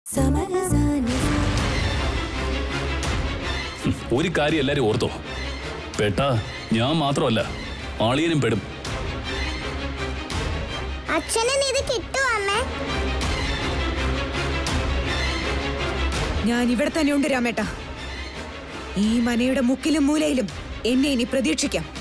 ഒരു കാര്യം എല്ലാരും ഓർത്തോ, പെട്ടാ ഞാൻ മാത്രമല്ല ആളിയനും പെടും. ഞാൻ ഇവിടെ തന്നെ ഉണ്ട് രാമേട്ട. ഈ മനയുടെ മുക്കിലും മൂലയിലും എന്നെ ഇനി പ്രതീക്ഷിക്കാം.